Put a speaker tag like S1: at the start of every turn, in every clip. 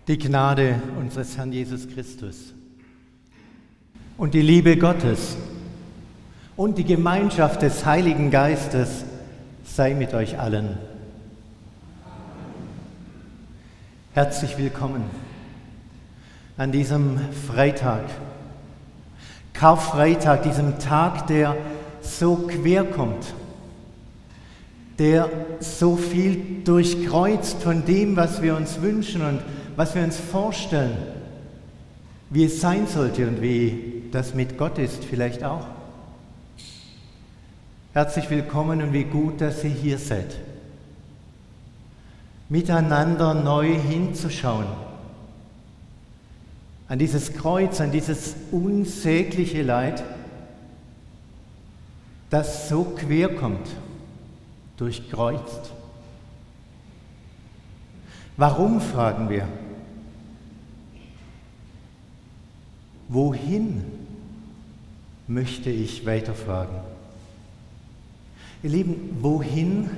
S1: Die Gnade unseres Herrn Jesus Christus und die Liebe Gottes und die Gemeinschaft des Heiligen Geistes sei mit euch allen. Herzlich willkommen an diesem Freitag, Karfreitag, diesem Tag, der so quer kommt, der so viel durchkreuzt von dem, was wir uns wünschen und was wir uns vorstellen, wie es sein sollte und wie das mit Gott ist, vielleicht auch. Herzlich willkommen und wie gut, dass ihr hier seid. Miteinander neu hinzuschauen an dieses Kreuz, an dieses unsägliche Leid, das so quer kommt, durchkreuzt. Warum, fragen wir? Wohin, möchte ich weiterfragen. Ihr Lieben, wohin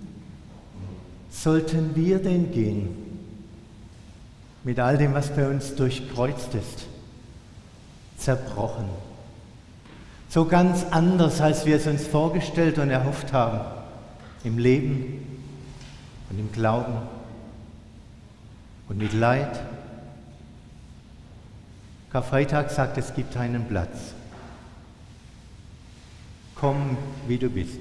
S1: sollten wir denn gehen mit all dem, was bei uns durchkreuzt ist, zerbrochen? So ganz anders, als wir es uns vorgestellt und erhofft haben, im Leben und im Glauben und mit Leid. Karfreitag sagt, es gibt einen Platz. Komm, wie du bist.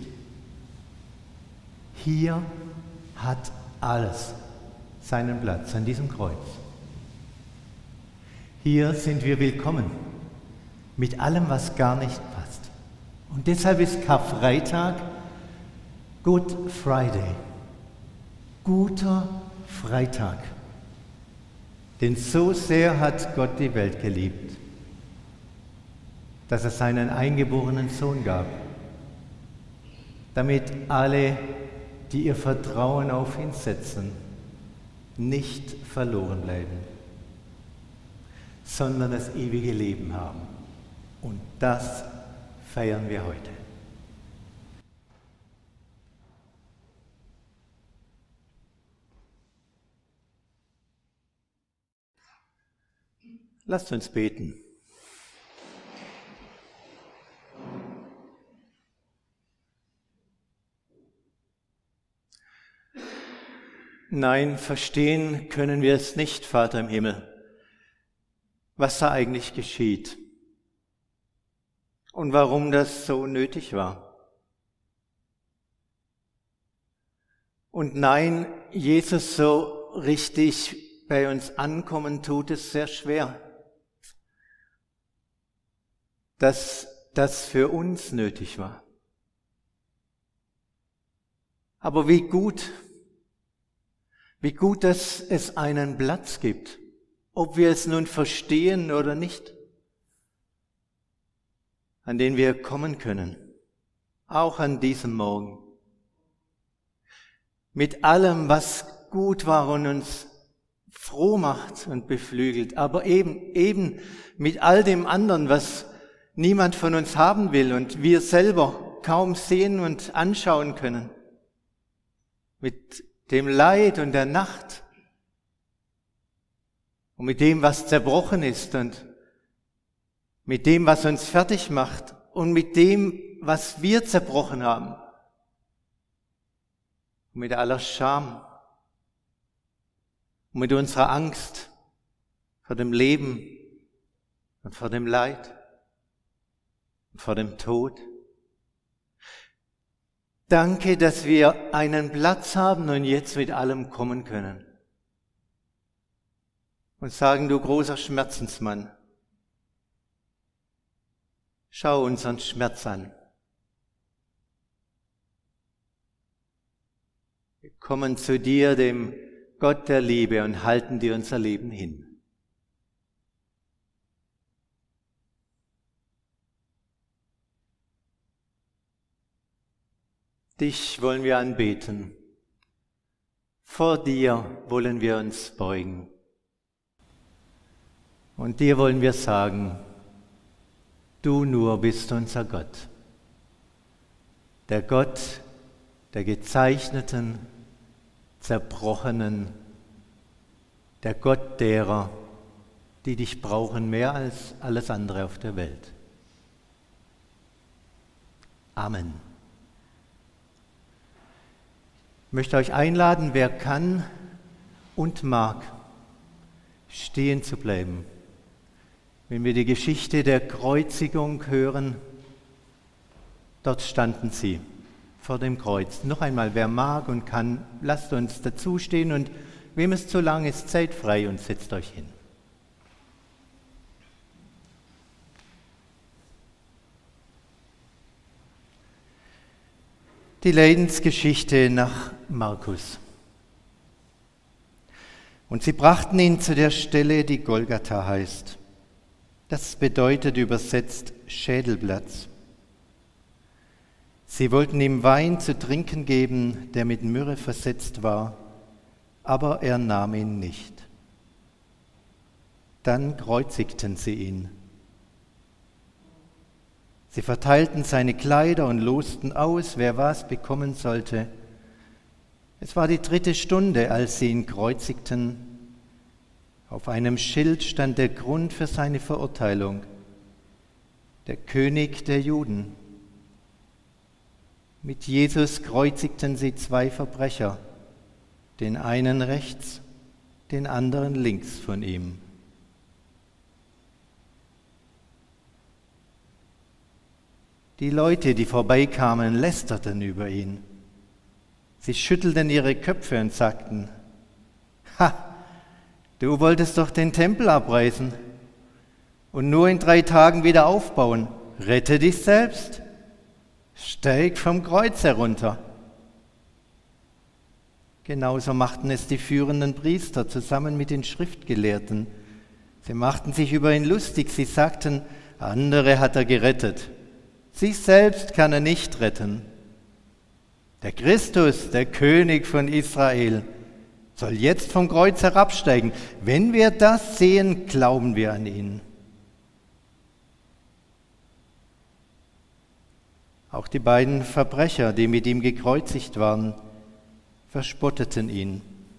S1: Hier hat alles seinen Platz, an diesem Kreuz. Hier sind wir willkommen, mit allem, was gar nicht passt. Und deshalb ist Karfreitag Good Friday, guter Freitag. Denn so sehr hat Gott die Welt geliebt, dass er seinen eingeborenen Sohn gab, damit alle, die ihr Vertrauen auf ihn setzen, nicht verloren bleiben, sondern das ewige Leben haben. Und das feiern wir heute. Lasst uns beten. Nein, verstehen können wir es nicht, Vater im Himmel, was da eigentlich geschieht und warum das so nötig war. Und nein, Jesus, so richtig bei uns ankommen tut es sehr schwer, dass das für uns nötig war. Aber wie gut, dass es einen Platz gibt, ob wir es nun verstehen oder nicht, an den wir kommen können, auch an diesem Morgen. Mit allem, was gut war und uns froh macht und beflügelt, aber eben mit all dem anderen, was niemand von uns haben will und wir selber kaum sehen und anschauen können. Mit dem Leid und der Nacht und mit dem, was zerbrochen ist und mit dem, was uns fertig macht und mit dem, was wir zerbrochen haben. Und mit aller Scham und mit unserer Angst vor dem Leben und vor dem Leid und vor dem Tod. Danke, dass wir einen Platz haben und jetzt mit allem kommen können. Und sagen, du großer Schmerzensmann, schau unseren Schmerz an. Wir kommen zu dir, dem Gott der Liebe, und halten dir unser Leben hin. Dich wollen wir anbeten. Vor dir wollen wir uns beugen. Und dir wollen wir sagen, du nur bist unser Gott. Der Gott der gezeichneten, zerbrochenen, der Gott derer, die dich brauchen mehr als alles andere auf der Welt. Amen. Ich möchte euch einladen, wer kann und mag, stehen zu bleiben. Wenn wir die Geschichte der Kreuzigung hören, dort standen sie vor dem Kreuz. Noch einmal, wer mag und kann, lasst uns dazu stehen und wem es zu lang ist, seid frei und setzt euch hin. Die Leidensgeschichte nach Markus. Und sie brachten ihn zu der Stelle, die Golgatha heißt. Das bedeutet übersetzt Schädelplatz. Sie wollten ihm Wein zu trinken geben, der mit Myrrhe versetzt war, aber er nahm ihn nicht. Dann kreuzigten sie ihn. Sie verteilten seine Kleider und losten aus, wer was bekommen sollte. Es war die 3. Stunde, als sie ihn kreuzigten. Auf einem Schild stand der Grund für seine Verurteilung: der König der Juden. Mit Jesus kreuzigten sie 2 Verbrecher, den einen rechts, den anderen links von ihm. Die Leute, die vorbeikamen, lästerten über ihn. Sie schüttelten ihre Köpfe und sagten: Ha! Du wolltest doch den Tempel abreißen und nur in 3 Tagen wieder aufbauen. Rette dich selbst. Steig vom Kreuz herunter. Genauso machten es die führenden Priester zusammen mit den Schriftgelehrten. Sie machten sich über ihn lustig. Sie sagten, andere hat er gerettet. Sich selbst kann er nicht retten. Der Christus, der König von Israel, soll jetzt vom Kreuz herabsteigen. Wenn wir das sehen, glauben wir an ihn. Auch die beiden Verbrecher, die mit ihm gekreuzigt waren, verspotteten ihn.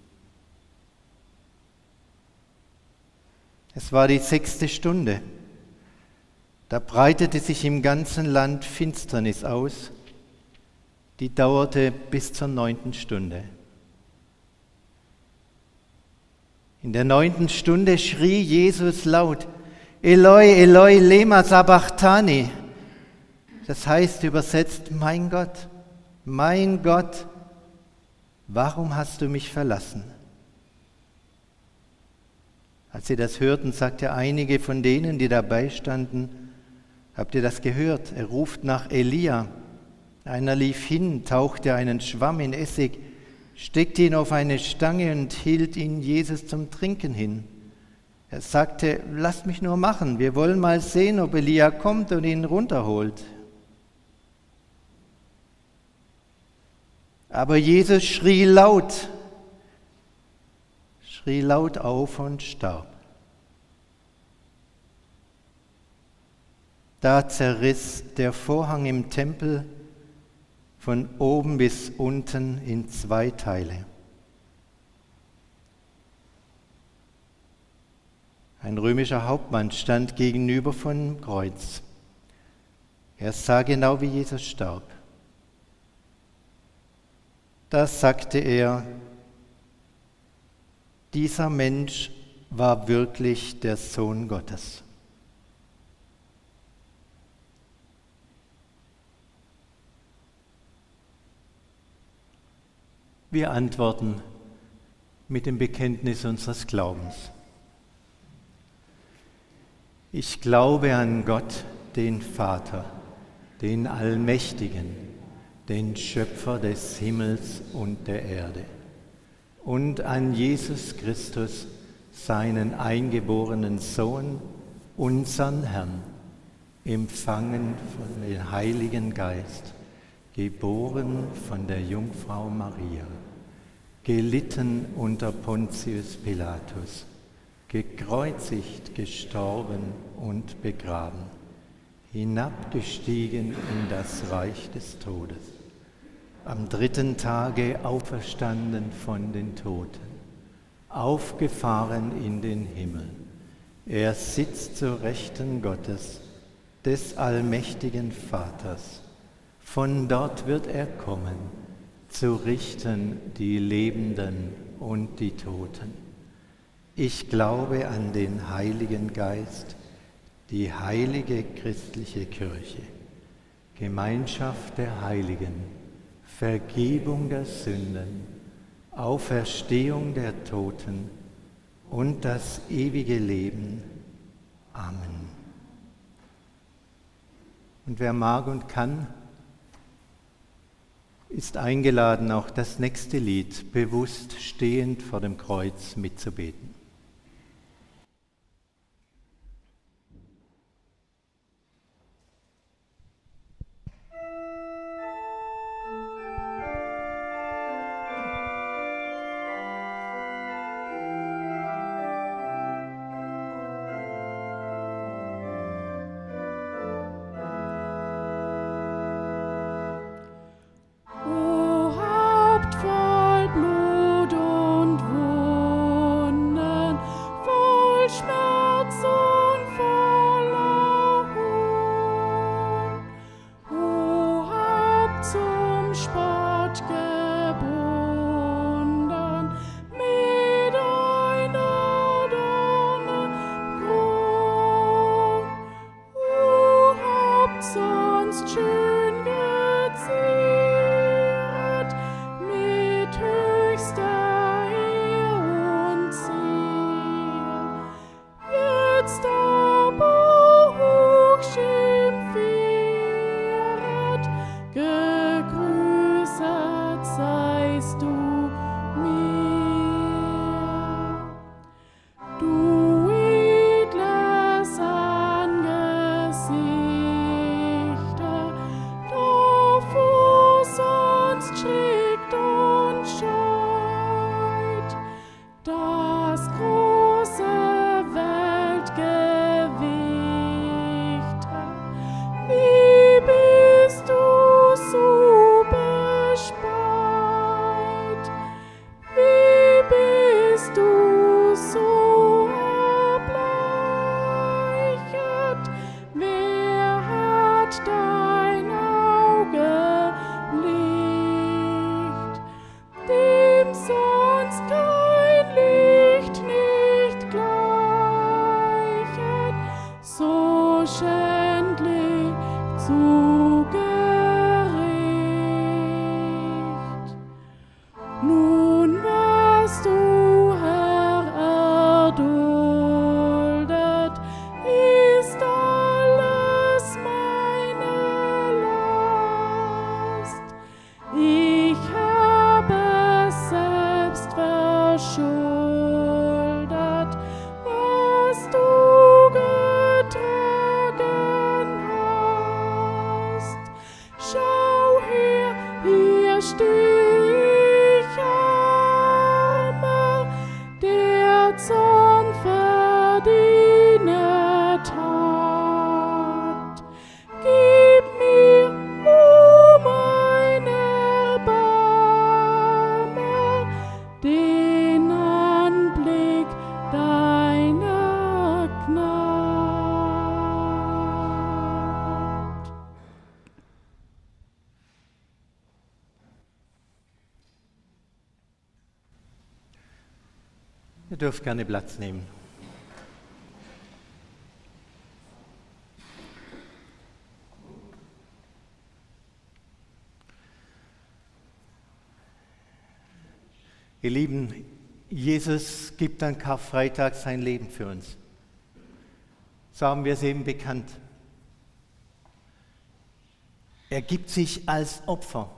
S1: Es war die 6. Stunde. Da breitete sich im ganzen Land Finsternis aus, die dauerte bis zur 9. Stunde. In der 9. Stunde schrie Jesus laut: Eloi, Eloi, lema sabachthani. Das heißt übersetzt: Mein Gott, warum hast du mich verlassen? Als sie das hörten, sagte einige von denen, die dabei standen: Habt ihr das gehört? Er ruft nach Elia. Einer lief hin, tauchte einen Schwamm in Essig, steckte ihn auf eine Stange und hielt ihn Jesus zum Trinken hin. Er sagte: Lasst mich nur machen, wir wollen mal sehen, ob Elia kommt und ihn runterholt. Aber Jesus schrie laut auf und starb. Da zerriss der Vorhang im Tempel von oben bis unten in 2 Teile. Ein römischer Hauptmann stand gegenüber vom Kreuz. Er sah genau, wie Jesus starb. Da sagte er: Dieser Mensch war wirklich der Sohn Gottes. Wir antworten mit dem Bekenntnis unseres Glaubens. Ich glaube an Gott, den Vater, den Allmächtigen, den Schöpfer des Himmels und der Erde, und an Jesus Christus, seinen eingeborenen Sohn, unseren Herrn, empfangen von dem Heiligen Geist, geboren von der Jungfrau Maria, gelitten unter Pontius Pilatus, gekreuzigt, gestorben und begraben, hinabgestiegen in das Reich des Todes, am 3. Tage auferstanden von den Toten, aufgefahren in den Himmel. Er sitzt zur Rechten Gottes, des allmächtigen Vaters. Von dort wird er kommen, zu richten die Lebenden und die Toten. Ich glaube an den Heiligen Geist, die heilige christliche Kirche, Gemeinschaft der Heiligen, Vergebung der Sünden, Auferstehung der Toten und das ewige Leben. Amen. Und wer mag und kann, ist eingeladen, auch das nächste Lied bewusst stehend vor dem Kreuz mitzubeten. Ihr dürft gerne Platz nehmen. Ihr Lieben, Jesus gibt an Karfreitag sein Leben für uns. So haben wir es eben bekannt. Er gibt sich als Opfer.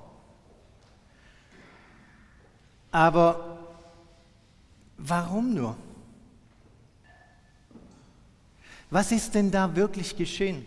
S1: Aber warum nur? Was ist denn da wirklich geschehen?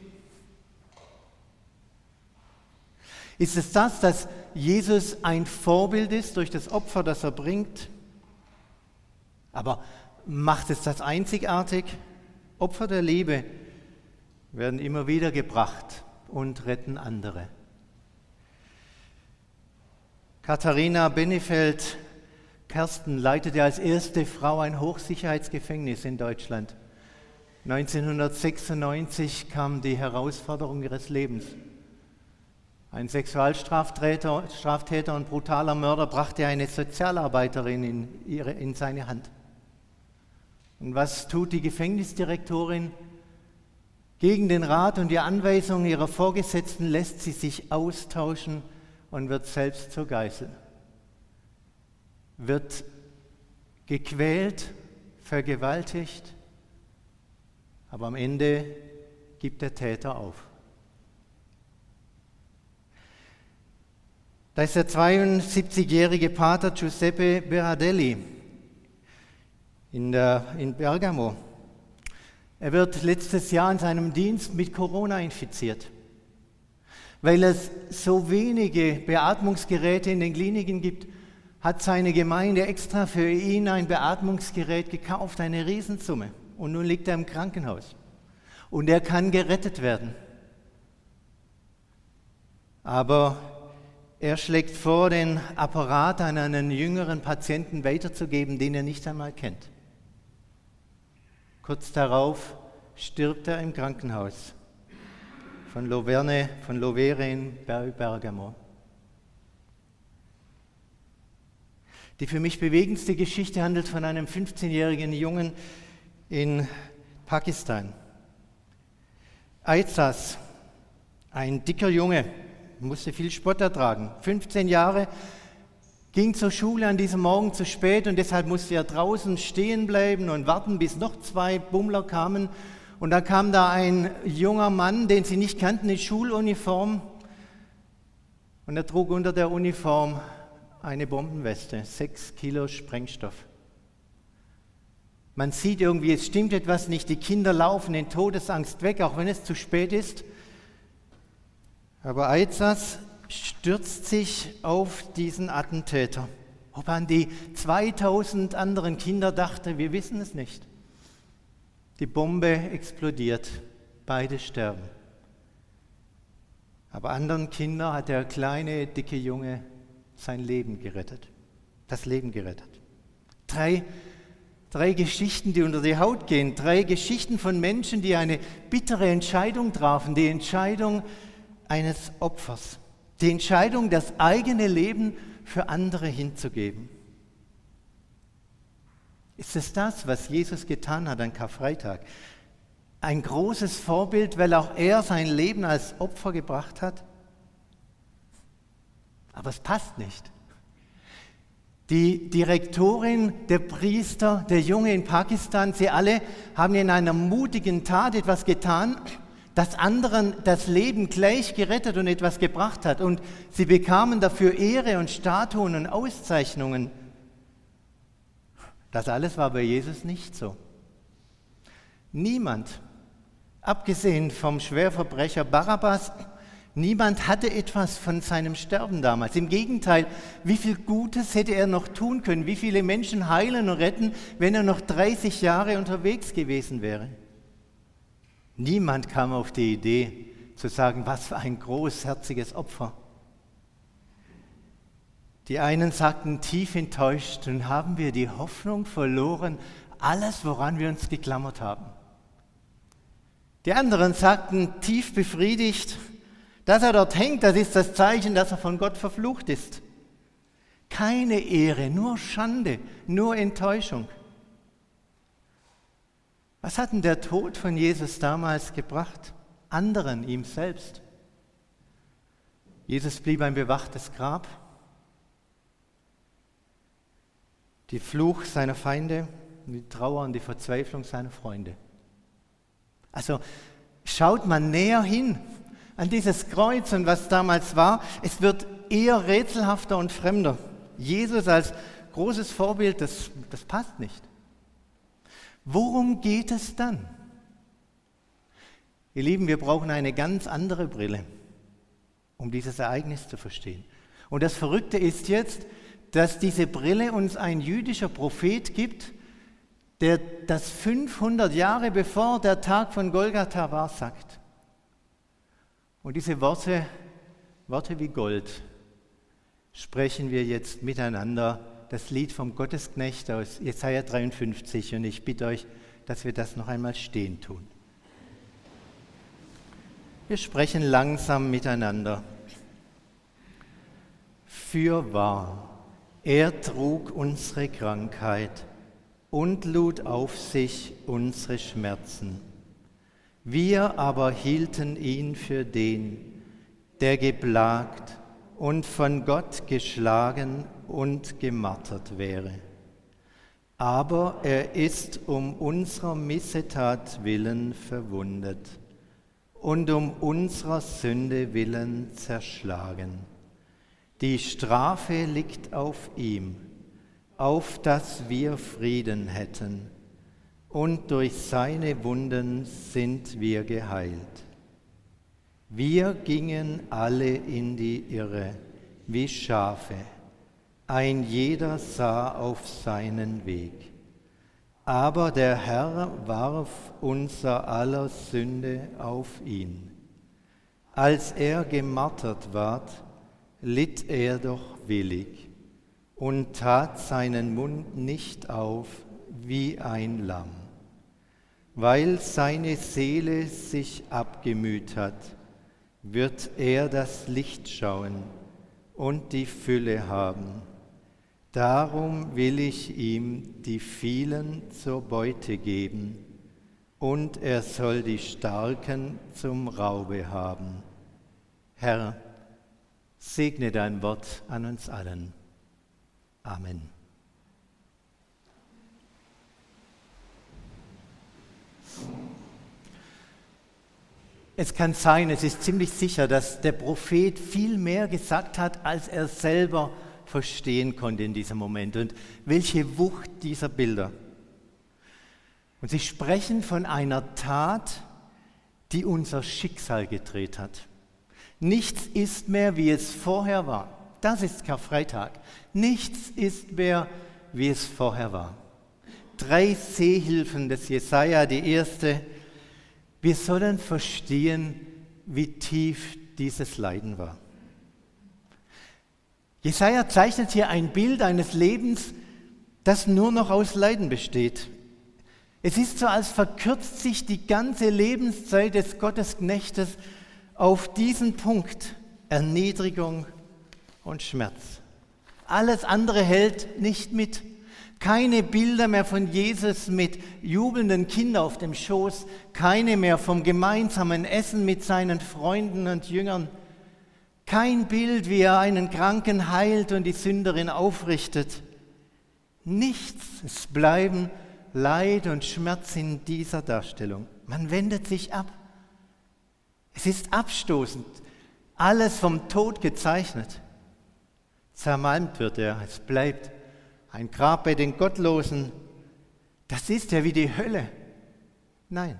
S1: Ist es das, dass Jesus ein Vorbild ist durch das Opfer, das er bringt? Aber macht es das einzigartig? Opfer der Liebe werden immer wieder gebracht und retten andere. Katharina Benefeld Kersten leitete als erste Frau ein Hochsicherheitsgefängnis in Deutschland. 1996 kam die Herausforderung ihres Lebens. Ein Sexualstraftäter und brutaler Mörder brachte eine Sozialarbeiterin in seine Hand. Und was tut die Gefängnisdirektorin? Gegen den Rat und die Anweisungen ihrer Vorgesetzten lässt sie sich austauschen und wird selbst zur Geißel. Wird gequält, vergewaltigt, aber am Ende gibt der Täter auf. Da ist der 72-jährige Pater Giuseppe Berardelli in Bergamo. Er wird letztes Jahr in seinem Dienst mit Corona infiziert. Weil es so wenige Beatmungsgeräte in den Kliniken gibt, hat seine Gemeinde extra für ihn ein Beatmungsgerät gekauft, eine Riesensumme. Und nun liegt er im Krankenhaus. Und er kann gerettet werden. Aber er schlägt vor, den Apparat an einen jüngeren Patienten weiterzugeben, den er nicht einmal kennt. Kurz darauf stirbt er im Krankenhaus von Lovere in Bergamo. Die für mich bewegendste Geschichte handelt von einem 15-jährigen Jungen in Pakistan. Aizaz, ein dicker Junge, musste viel Spott ertragen. 15 Jahre, ging zur Schule an diesem Morgen zu spät und deshalb musste er draußen stehen bleiben und warten, bis noch 2 Bummler kamen. Und da kam da ein junger Mann, den sie nicht kannten, in Schuluniform. Und er trug unter der Uniform eine Bombenweste, 6 Kilo Sprengstoff. Man sieht irgendwie, es stimmt etwas nicht, die Kinder laufen in Todesangst weg, auch wenn es zu spät ist. Aber Aizaz stürzt sich auf diesen Attentäter. Ob er an die 2000 anderen Kinder dachte, wir wissen es nicht. Die Bombe explodiert, beide sterben. Aber anderen Kindern hat der kleine, dicke Junge sein Leben gerettet, das Leben gerettet. Drei Geschichten, die unter die Haut gehen, 3 Geschichten von Menschen, die eine bittere Entscheidung trafen, die Entscheidung eines Opfers, die Entscheidung, das eigene Leben für andere hinzugeben. Ist es das, was Jesus getan hat an Karfreitag? Ein großes Vorbild, weil auch er sein Leben als Opfer gebracht hat? Aber es passt nicht. Die Direktorin, der Priester, der Junge in Pakistan, sie alle haben in einer mutigen Tat etwas getan, das anderen das Leben gleich gerettet und etwas gebracht hat. Und sie bekamen dafür Ehre und Statuen und Auszeichnungen. Das alles war bei Jesus nicht so. Niemand, abgesehen vom Schwerverbrecher Barabbas, niemand hatte etwas von seinem Sterben damals. Im Gegenteil, wie viel Gutes hätte er noch tun können, wie viele Menschen heilen und retten, wenn er noch 30 Jahre unterwegs gewesen wäre. Niemand kam auf die Idee zu sagen, was für ein großherziges Opfer. Die einen sagten tief enttäuscht, nun haben wir die Hoffnung verloren, alles, woran wir uns geklammert haben. Die anderen sagten tief befriedigt, dass er dort hängt, das ist das Zeichen, dass er von Gott verflucht ist. Keine Ehre, nur Schande, nur Enttäuschung. Was hat denn der Tod von Jesus damals gebracht? Anderen, ihm selbst. Jesus blieb ein bewachtes Grab. Die Fluch seiner Feinde, die Trauer und die Verzweiflung seiner Freunde. Also schaut man näher hin an dieses Kreuz und was damals war, es wird eher rätselhafter und fremder. Jesus als großes Vorbild, das passt nicht. Worum geht es dann? Ihr Lieben, wir brauchen eine ganz andere Brille, um dieses Ereignis zu verstehen. Und das Verrückte ist jetzt, dass diese Brille uns ein jüdischer Prophet gibt, der das 500 Jahre bevor der Tag von Golgatha war, sagt. Und diese Worte wie Gold, sprechen wir jetzt miteinander das Lied vom Gottesknecht aus Jesaja 53 und ich bitte euch, dass wir das noch einmal stehen tun. Wir sprechen langsam miteinander. Fürwahr, er trug unsere Krankheit und lud auf sich unsere Schmerzen. Wir aber hielten ihn für den, der geplagt und von Gott geschlagen und gemartert wäre. Aber er ist um unserer Missetat willen verwundet und um unserer Sünde willen zerschlagen. Die Strafe liegt auf ihm, auf dass wir Frieden hätten, und durch seine Wunden sind wir geheilt. Wir gingen alle in die Irre, wie Schafe, ein jeder sah auf seinen Weg. Aber der Herr warf unser aller Sünde auf ihn. Als er gemartert ward, litt er doch willig und tat seinen Mund nicht auf wie ein Lamm, weil seine Seele sich abgemüht hat, wird er das Licht schauen und die Fülle haben. Darum will ich ihm die vielen zur Beute geben, und er soll die Starken zum Raube haben. Herr, segne dein Wort an uns allen. Amen. Es kann sein, es ist ziemlich sicher, dass der Prophet viel mehr gesagt hat, als er selber verstehen konnte in diesem Moment. Und welche Wucht dieser Bilder. Und sie sprechen von einer Tat, die unser Schicksal gedreht hat. Nichts ist mehr, wie es vorher war. Das ist Karfreitag. Nichts ist mehr, wie es vorher war. 3 Sehhilfen des Jesaja. Die erste: Wir sollen verstehen, wie tief dieses Leiden war. Jesaja zeichnet hier ein Bild eines Lebens, das nur noch aus Leiden besteht. Es ist so, als verkürzt sich die ganze Lebenszeit des Gottesknechtes auf diesen Punkt: Erniedrigung und Schmerz. Alles andere hält nicht mit. Keine Bilder mehr von Jesus mit jubelnden Kindern auf dem Schoß, keine mehr vom gemeinsamen Essen mit seinen Freunden und Jüngern, kein Bild, wie er einen Kranken heilt und die Sünderin aufrichtet. Nichts, es bleiben Leid und Schmerz in dieser Darstellung. Man wendet sich ab. Es ist abstoßend, alles vom Tod gezeichnet. Zermalmt wird er, es bleibt ein Grab bei den Gottlosen. Das ist ja wie die Hölle. Nein,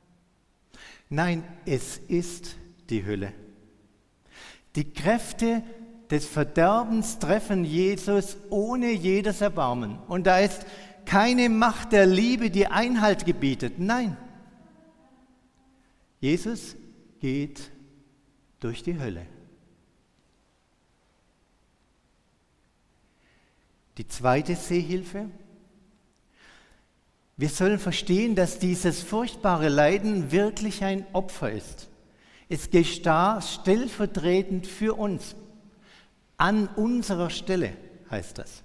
S1: es ist die Hölle. Die Kräfte des Verderbens treffen Jesus ohne jedes Erbarmen. Und da ist keine Macht der Liebe, die Einhalt gebietet. Nein, Jesus geht durch die Hölle. Die zweite Sehhilfe: Wir sollen verstehen, dass dieses furchtbare Leiden wirklich ein Opfer ist. Es geschah stellvertretend für uns. An unserer Stelle heißt das.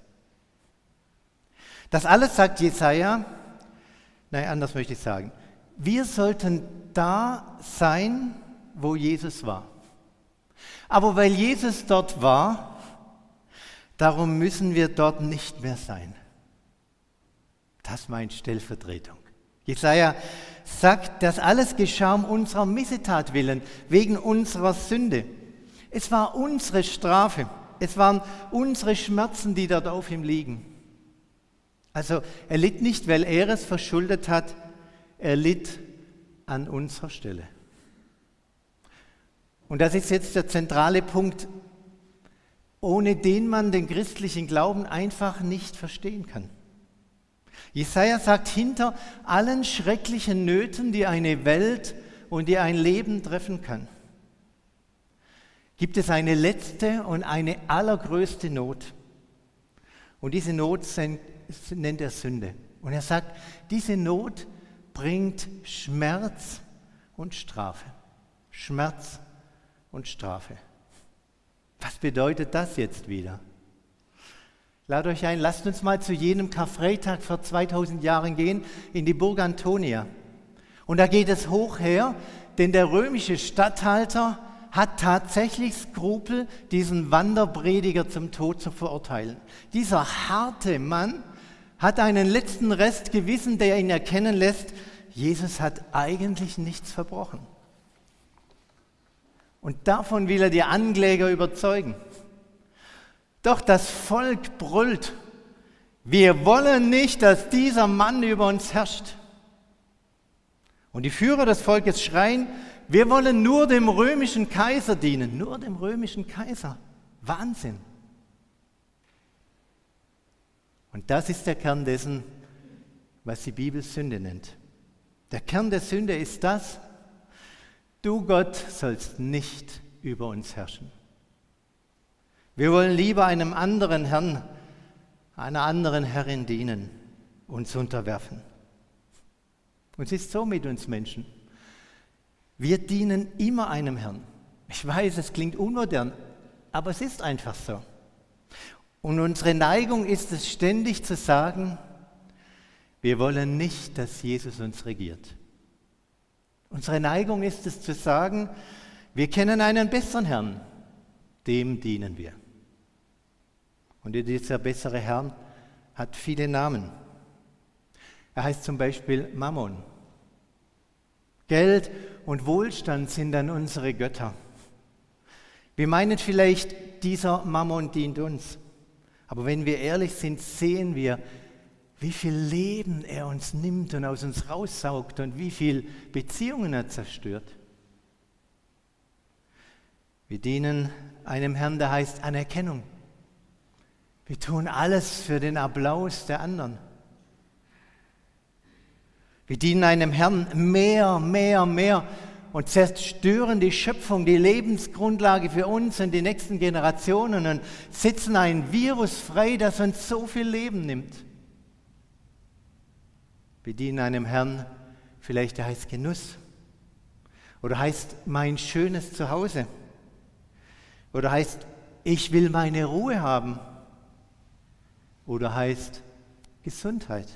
S1: Das alles sagt Jesaja, anders möchte ich sagen. Wir sollten da sein, wo Jesus war. Aber weil Jesus dort war, darum müssen wir dort nicht mehr sein. Das meint Stellvertretung. Jesaja sagt, das alles geschah um unserer Missetat willen, wegen unserer Sünde. Es war unsere Strafe, es waren unsere Schmerzen, die dort auf ihm liegen. Also er litt nicht, weil er es verschuldet hat, er litt an unserer Stelle. Und das ist jetzt der zentrale Punkt, ohne den man den christlichen Glauben einfach nicht verstehen kann. Jesaja sagt, hinter allen schrecklichen Nöten, die eine Welt und die ein Leben treffen kann, gibt es eine letzte und eine allergrößte Not. Und diese Not nennt er Sünde. Und er sagt, diese Not bringt Schmerz und Strafe. Schmerz und Strafe. Was bedeutet das jetzt wieder? Lade euch ein, lasst uns mal zu jenem Karfreitag vor 2000 Jahren gehen, in die Burg Antonia. Und da geht es hoch her, denn der römische Statthalter hat tatsächlich Skrupel, diesen Wanderprediger zum Tod zu verurteilen. Dieser harte Mann hat einen letzten Rest Gewissen, der ihn erkennen lässt, Jesus hat eigentlich nichts verbrochen. Und davon will er die Ankläger überzeugen. Doch das Volk brüllt, wir wollen nicht, dass dieser Mann über uns herrscht. Und die Führer des Volkes schreien, wir wollen nur dem römischen Kaiser dienen, nur dem römischen Kaiser. Wahnsinn. Und das ist der Kern dessen, was die Bibel Sünde nennt. Der Kern der Sünde ist das, du Gott sollst nicht über uns herrschen. Wir wollen lieber einem anderen Herrn, einer anderen Herrin dienen, uns unterwerfen. Und es ist so mit uns Menschen. Wir dienen immer einem Herrn. Ich weiß, es klingt unmodern, aber es ist einfach so. Und unsere Neigung ist es, ständig zu sagen, wir wollen nicht, dass Jesus uns regiert. Unsere Neigung ist es zu sagen, wir kennen einen besseren Herrn, dem dienen wir. Und dieser bessere Herr hat viele Namen. Er heißt zum Beispiel Mammon. Geld und Wohlstand sind dann unsere Götter. Wir meinen vielleicht, dieser Mammon dient uns. Aber wenn wir ehrlich sind, sehen wir, wie viel Leben er uns nimmt und aus uns raussaugt und wie viele Beziehungen er zerstört. Wir dienen einem Herrn, der heißt Anerkennung. Wir tun alles für den Applaus der anderen. Wir dienen einem Herrn mehr und zerstören die Schöpfung, die Lebensgrundlage für uns und die nächsten Generationen und setzen ein Virus frei, das uns so viel Leben nimmt. Wir dienen einem Herrn, vielleicht der heißt Genuss oder heißt mein schönes Zuhause oder heißt ich will meine Ruhe haben oder heißt Gesundheit.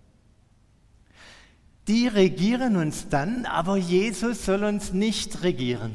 S1: Die regieren uns dann, aber Jesus soll uns nicht regieren.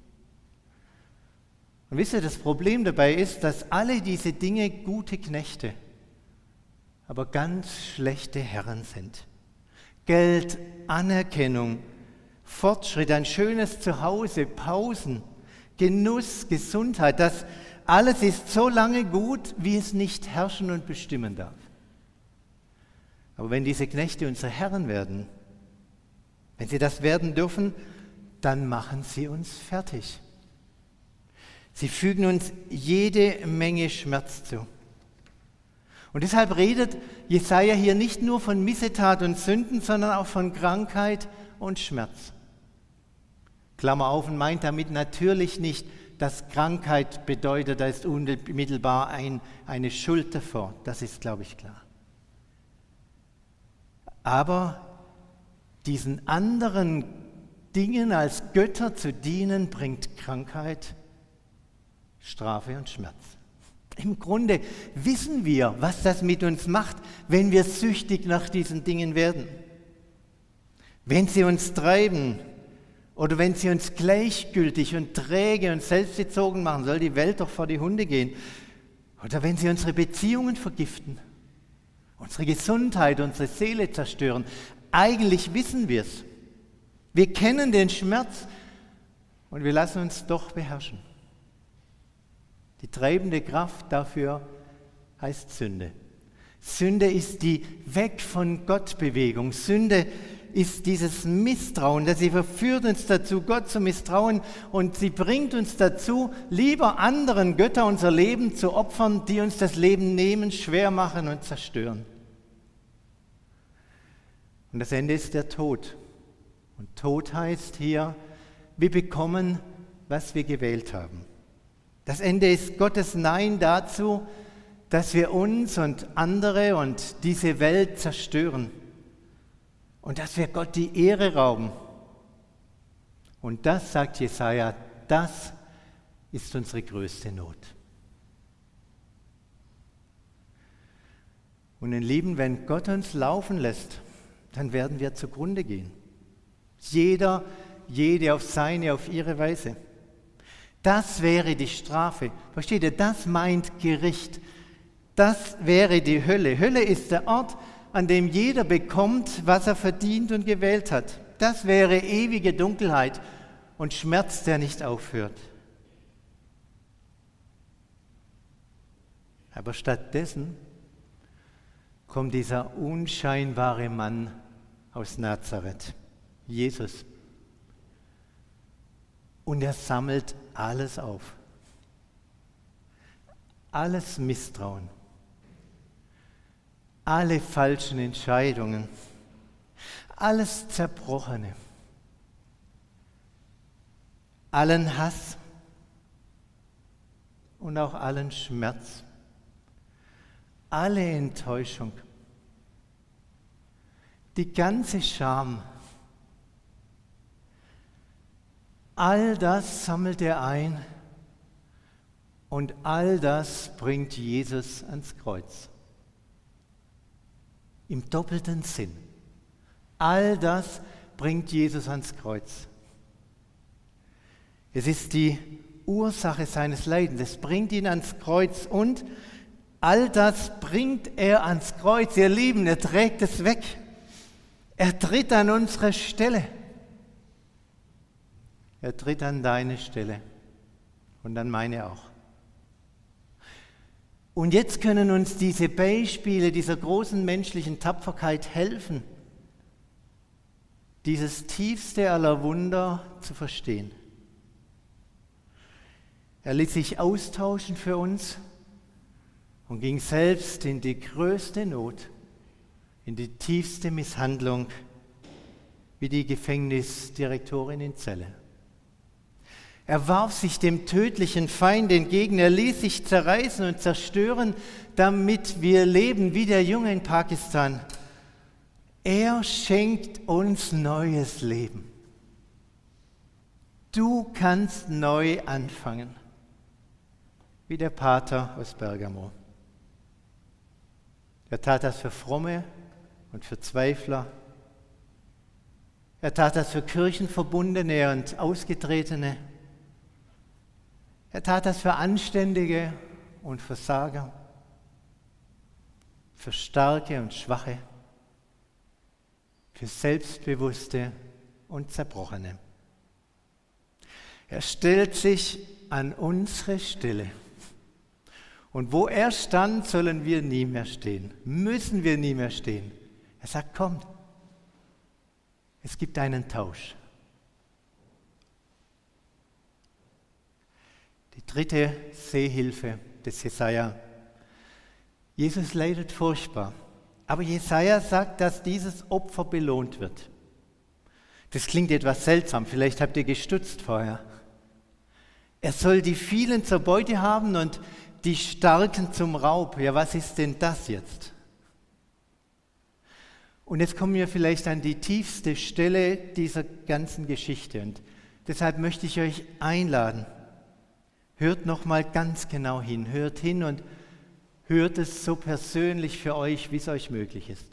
S1: Und wisst ihr, das Problem dabei ist, dass alle diese Dinge gute Knechte, aber ganz schlechte Herren sind. Geld, Anerkennung, Fortschritt, ein schönes Zuhause, Pausen, Genuss, Gesundheit, das alles ist so lange gut, wie es nicht herrschen und bestimmen darf. Aber wenn diese Knechte unsere Herren werden, wenn sie das werden dürfen, dann machen sie uns fertig. Sie fügen uns jede Menge Schmerz zu. Und deshalb redet Jesaja hier nicht nur von Missetat und Sünden, sondern auch von Krankheit und Schmerz. Klammer auf, und meint damit natürlich nicht, dass Krankheit bedeutet, da ist unmittelbar eine Schuld davor. Das ist, glaube ich, klar. Aber diesen anderen Dingen als Götter zu dienen, bringt Krankheit, Strafe und Schmerz. Im Grunde wissen wir, was das mit uns macht, wenn wir süchtig nach diesen Dingen werden. Wenn sie uns treiben oder wenn sie uns gleichgültig und träge und selbstbezogen machen, soll die Welt doch vor die Hunde gehen. Oder wenn sie unsere Beziehungen vergiften, unsere Gesundheit, unsere Seele zerstören. Eigentlich wissen wir es. Wir kennen den Schmerz und wir lassen uns doch beherrschen. Die treibende Kraft dafür heißt Sünde. Sünde ist die Weg von Gott Bewegung. Sünde ist dieses Misstrauen, das sie verführt uns dazu, Gott zu misstrauen, und sie bringt uns dazu, lieber anderen Götter unser Leben zu opfern, die uns das Leben nehmen, schwer machen und zerstören. Und das Ende ist der Tod. Und Tod heißt hier, wir bekommen, was wir gewählt haben. Das Ende ist Gottes Nein dazu, dass wir uns und andere und diese Welt zerstören und dass wir Gott die Ehre rauben. Und das, sagt Jesaja, das ist unsere größte Not. Und ihr Lieben, wenn Gott uns laufen lässt, dann werden wir zugrunde gehen. Jeder, jede auf seine, auf ihre Weise. Das wäre die Strafe. Versteht ihr? Das meint Gericht. Das wäre die Hölle. Hölle ist der Ort, an dem jeder bekommt, was er verdient und gewählt hat. Das wäre ewige Dunkelheit und Schmerz, der nicht aufhört. Aber stattdessen kommt dieser unscheinbare Mann aus Nazareth, Jesus. Und er sammelt alles auf. Alles Misstrauen. Alle falschen Entscheidungen. Alles Zerbrochene. Allen Hass und auch allen Schmerz. Alle Enttäuschung. Die ganze Scham. All das sammelt er ein und all das bringt Jesus ans Kreuz. Im doppelten Sinn. All das bringt Jesus ans Kreuz. Es ist die Ursache seines Leidens. Es bringt ihn ans Kreuz und all das bringt er ans Kreuz. Ihr Lieben, er trägt es weg. Er tritt an unsere Stelle. Er tritt an deine Stelle und an meine auch. Und jetzt können uns diese Beispiele dieser großen menschlichen Tapferkeit helfen, dieses tiefste aller Wunder zu verstehen. Er ließ sich austauschen für uns und ging selbst in die größte Not, in die tiefste Misshandlung, wie die Gefängnisdirektorin in Celle. Er warf sich dem tödlichen Feind entgegen, er ließ sich zerreißen und zerstören, damit wir leben wie der Junge in Pakistan. Er schenkt uns neues Leben. Du kannst neu anfangen, wie der Pater aus Bergamo. Er tat das für Fromme und für Zweifler. Er tat das für Kirchenverbundene und Ausgetretene. Er tat das für Anständige und Versager, für Starke und Schwache, für Selbstbewusste und Zerbrochene. Er stellt sich an unsere Stelle. Und wo er stand, sollen wir nie mehr stehen, müssen wir nie mehr stehen. Er sagt, komm, es gibt einen Tausch. Die dritte Sehhilfe des Jesaja. Jesus leidet furchtbar, aber Jesaja sagt, dass dieses Opfer belohnt wird. Das klingt etwas seltsam, vielleicht habt ihr gestutzt vorher. Er soll die vielen zur Beute haben und die Starken zum Raub. Ja, was ist denn das jetzt? Und jetzt kommen wir vielleicht an die tiefste Stelle dieser ganzen Geschichte. Und deshalb möchte ich euch einladen. Hört noch mal ganz genau hin. Hört hin und hört es so persönlich für euch, wie es euch möglich ist.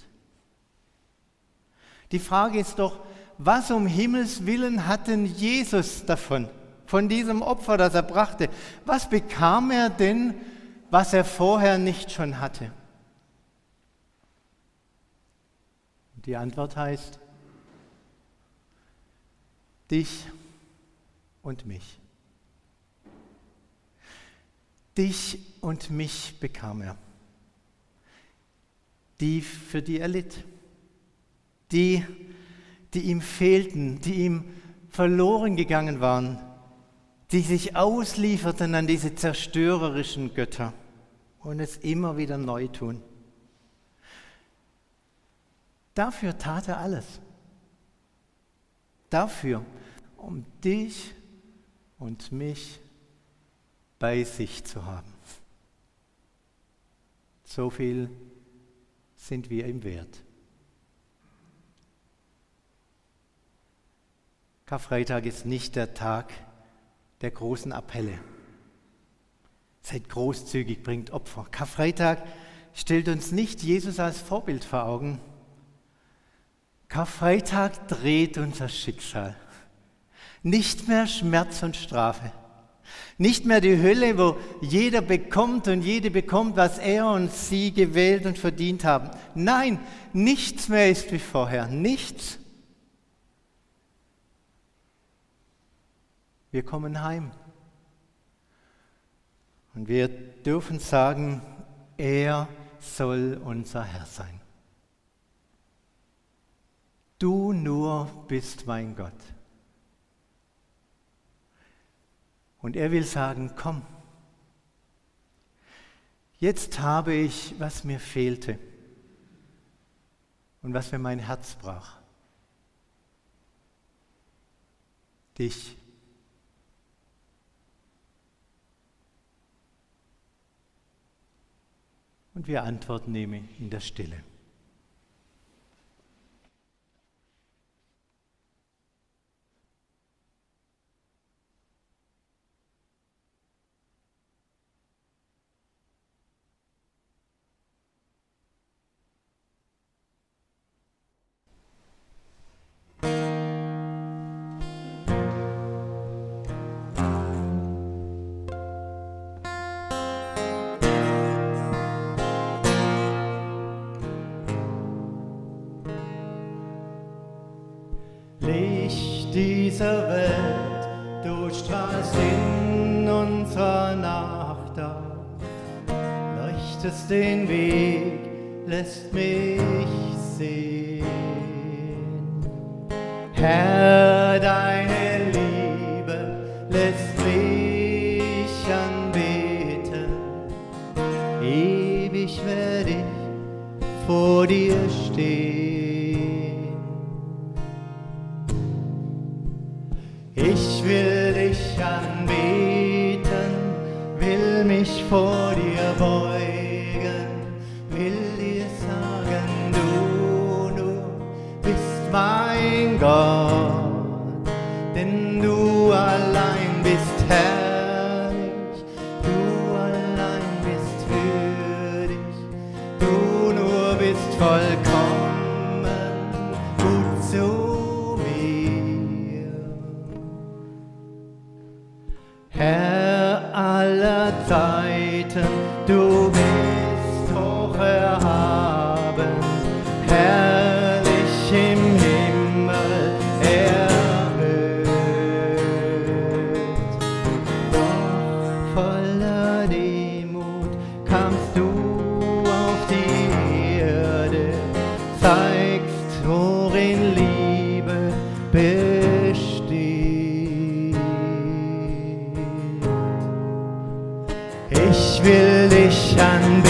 S1: Die Frage ist doch, was um Himmels Willen hat denn Jesus davon? Von diesem Opfer, das er brachte. Was bekam er denn, was er vorher nicht schon hatte? Die Antwort heißt, dich und mich. Dich und mich bekam er. Die, für die er litt. Die ihm fehlten, die ihm verloren gegangen waren, die sich auslieferten an diese zerstörerischen Götter und es immer wieder neu tun. Dafür tat er alles. Dafür, um dich und mich bei sich zu haben. So viel sind wir ihm wert. Karfreitag ist nicht der Tag der großen Appelle. Seid großzügig, bringt Opfer. Karfreitag stellt uns nicht Jesus als Vorbild vor Augen. Karfreitag dreht unser Schicksal. Nicht mehr Schmerz und Strafe. Nicht mehr die Hölle, wo jeder bekommt und jede bekommt, was er und sie gewählt und verdient haben. Nein, nichts mehr ist wie vorher. Nichts. Wir kommen heim. Und wir dürfen sagen, er soll unser Herr sein. Du nur bist mein Gott. Und er will sagen, komm, jetzt habe ich, was mir fehlte und was mir mein Herz brach. Dich. Und wir antworten ihm in der Stille.
S2: Licht dieser Welt, du strahlst in unserer Nacht auf, leuchtest den Weg, lässt mich sehen. Herr, deine Liebe lässt mich anbeten, ewig werde ich vor dir stehen. Ich will dich anbeten, will mich vor dir beugen, will dir sagen, du bist mein Gott, denn du allein bist herrlich, du allein bist würdig, du nur bist vollkommen gut zu mir. Herr aller Zeiten, du bist hoch erhaben, herrlich im Himmel erhöht. Doch voller Demut kamst du auf die Erde, zeigst, worin Liebe besteht. Ich will dich anbeten,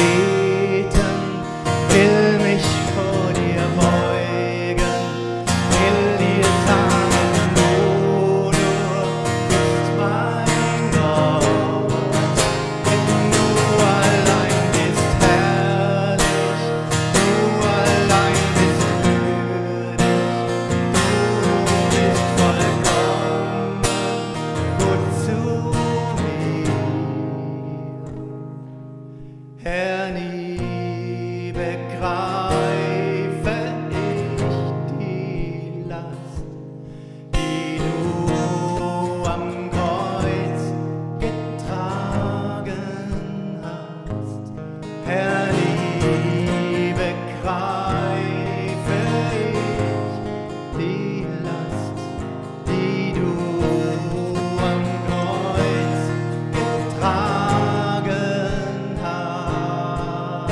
S2: will mich vor dir beugen, will dir sagen, du bist mein Gott, denn du allein bist herrlich, du allein bist würdig, du bist vollkommen gut zu mir. Herr, nie begreife ich die Last, die du am Kreuz getragen hast. Herr, nie begreife ich die Last, die du am Kreuz getragen hast.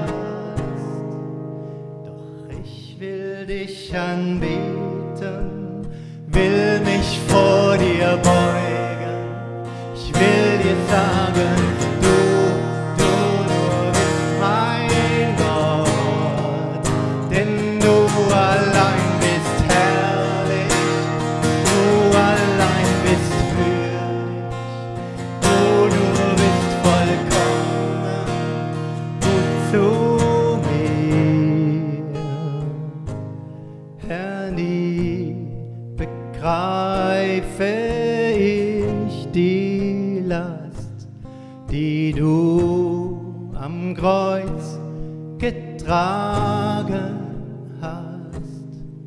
S2: Doch ich will dich anbeten, will mich vor dir beugen. Ich will dir sagen, du nur bist mein Gott, denn du allein bist herrlich, du allein bist würdig, du nur bist vollkommen gut zu mir. Herr, nie begreife ich die Last, die du am Kreuz getragen hast.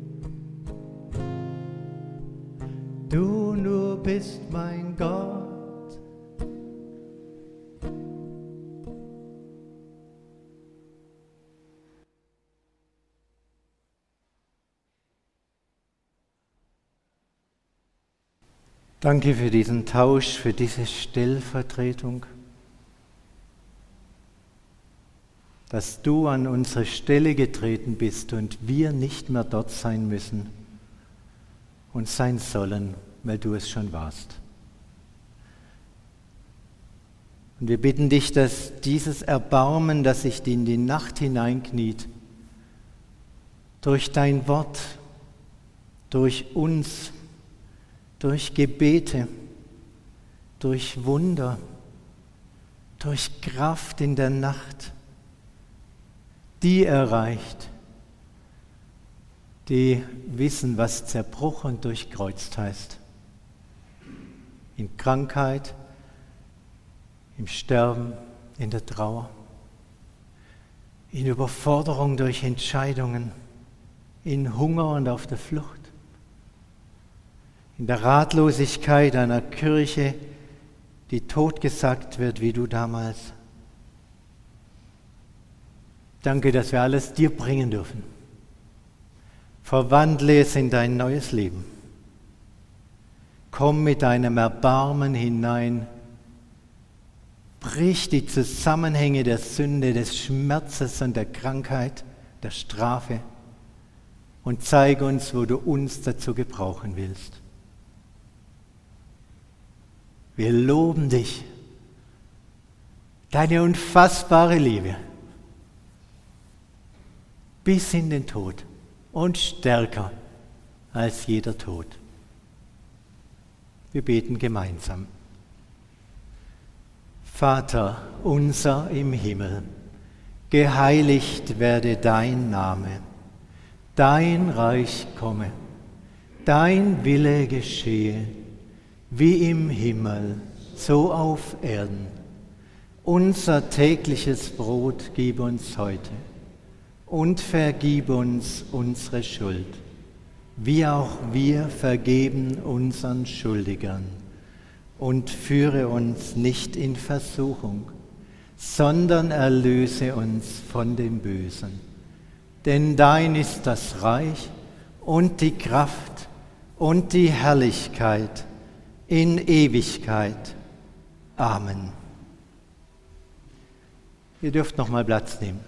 S2: Du nur bist mein Gott.
S1: Danke für diesen Tausch, für diese Stellvertretung, dass du an unsere Stelle getreten bist und wir nicht mehr dort sein müssen und sein sollen, weil du es schon warst. Und wir bitten dich, dass dieses Erbarmen, das sich in die Nacht hineinkniet, durch dein Wort, durch uns, durch Gebete, durch Wunder, durch Kraft in der Nacht, die erreicht, die wissen, was Zerbruch und durchkreuzt heißt. In Krankheit, im Sterben, in der Trauer, in Überforderung durch Entscheidungen, in Hunger und auf der Flucht, in der Ratlosigkeit einer Kirche, die totgesagt wird, wie du damals. Danke, dass wir alles dir bringen dürfen. Verwandle es in dein neues Leben. Komm mit deinem Erbarmen hinein. Brich die Zusammenhänge der Sünde, des Schmerzes und der Krankheit, der Strafe und zeig uns, wo du uns dazu gebrauchen willst. Wir loben dich, deine unfassbare Liebe, bis in den Tod und stärker als jeder Tod. Wir beten gemeinsam. Vater unser im Himmel, geheiligt werde dein Name, dein Reich komme, dein Wille geschehe, wie im Himmel, so auf Erden. Unser tägliches Brot gib uns heute und vergib uns unsere Schuld, wie auch wir vergeben unseren Schuldigern. Und führe uns nicht in Versuchung, sondern erlöse uns von dem Bösen. Denn dein ist das Reich und die Kraft und die Herrlichkeit in Ewigkeit. Amen. Ihr dürft noch mal Platz nehmen.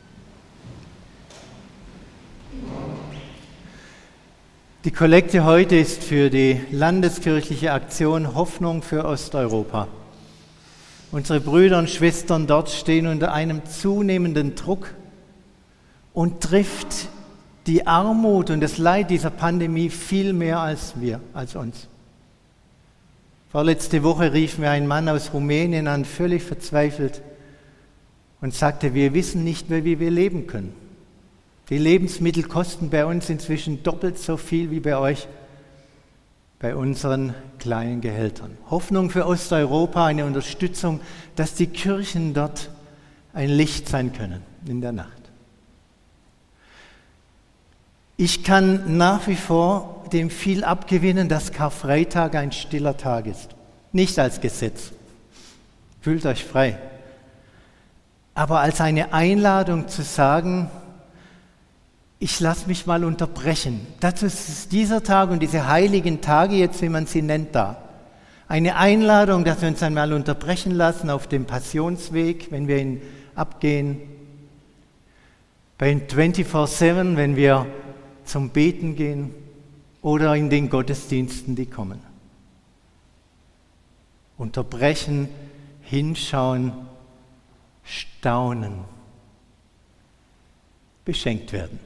S1: Die Kollekte heute ist für die landeskirchliche Aktion Hoffnung für Osteuropa. Unsere Brüder und Schwestern dort stehen unter einem zunehmenden Druck und trifft die Armut und das Leid dieser Pandemie viel mehr als uns. Vorletzte Woche rief mir ein Mann aus Rumänien an, völlig verzweifelt, und sagte, wir wissen nicht mehr, wie wir leben können. Die Lebensmittel kosten bei uns inzwischen doppelt so viel wie bei euch, bei unseren kleinen Gehältern. Hoffnung für Osteuropa, eine Unterstützung, dass die Kirchen dort ein Licht sein können in der Nacht. Ich kann nach wie vor dem viel abgewinnen, dass Karfreitag ein stiller Tag ist. Nicht als Gesetz. Fühlt euch frei. Aber als eine Einladung zu sagen, ich lasse mich mal unterbrechen. Dazu ist dieser Tag und diese heiligen Tage jetzt, wie man sie nennt, da. Eine Einladung, dass wir uns einmal unterbrechen lassen auf dem Passionsweg, wenn wir ihn abgehen. Bei 24/7, wenn wir zum Beten gehen oder in den Gottesdiensten, die kommen. Unterbrechen, hinschauen, staunen, beschenkt werden.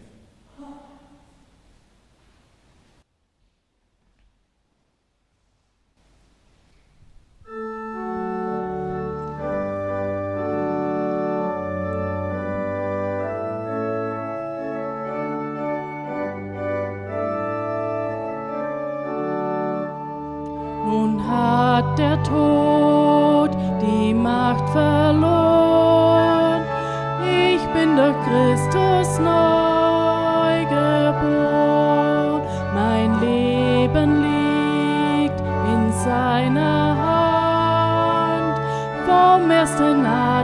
S3: der Tod die Macht verloren. Ich bin durch Christus neu geboren. Mein Leben liegt in seiner Hand, vom ersten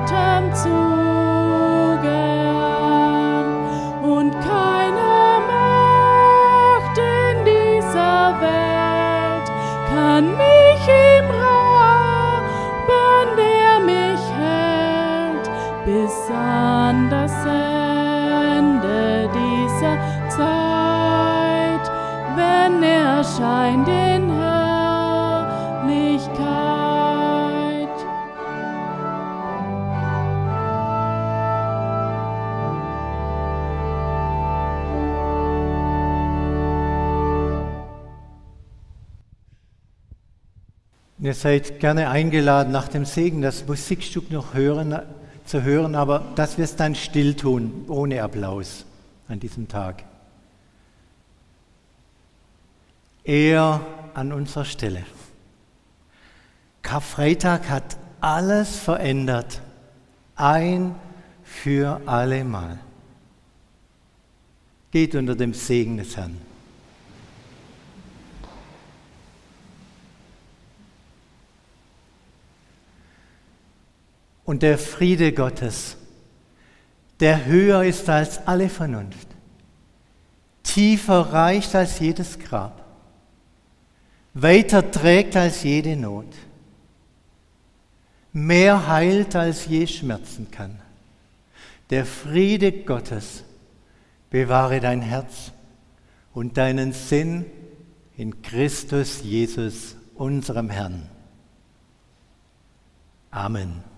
S3: Atemzuge an. Und keine Macht in dieser Welt kann mich ihm rauben, der mich hält, bis an das Ende dieser Zeit, wenn er erscheint in Herrlichkeit.
S1: Ihr seid gerne eingeladen, nach dem Segen das Musikstück noch zu hören, aber dass wir es dann still tun, ohne Applaus an diesem Tag. Er an unserer Stelle. Karfreitag hat alles verändert, ein für allemal. Geht unter dem Segen des Herrn. Und der Friede Gottes, der höher ist als alle Vernunft, tiefer reicht als jedes Grab, weiter trägt als jede Not, mehr heilt als je schmerzen kann. Der Friede Gottes bewahre dein Herz und deinen Sinn in Christus Jesus, unserem Herrn. Amen.